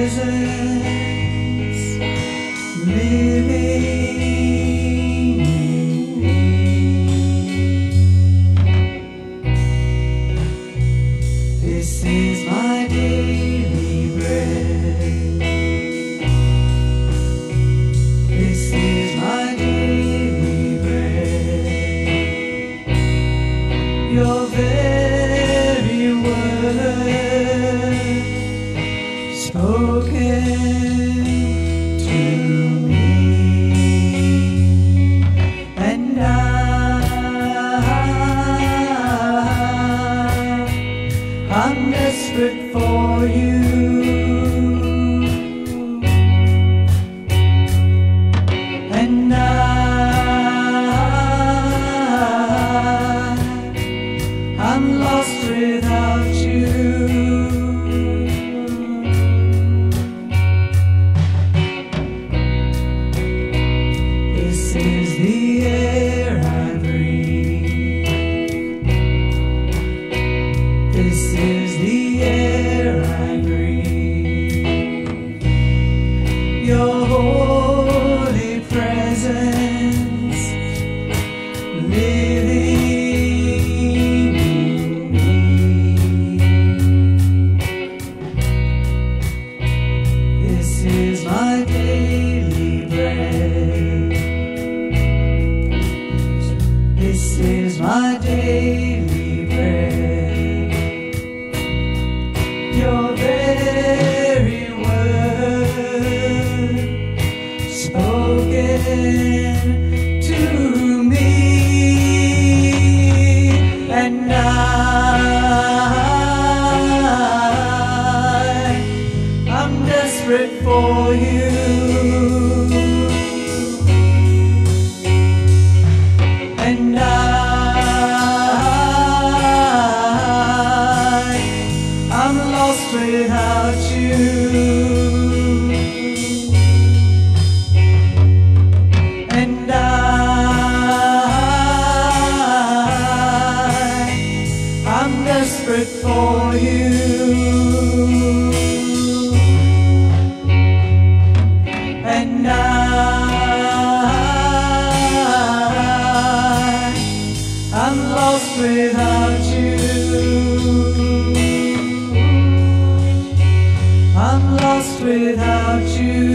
presence living in me. This is my daily bread. This is my daily bread. Your very word spoken to me, and I'm desperate for you, and I'm lost without you. This is the air I breathe. This is the air I breathe. Your holy presence living in me. This is my daily bread. This is my daily bread. Your very word spoken to me, and I'm desperate for you, and I'm lost without you, and I'm desperate for you, and I'm lost without you. I'm lost without you.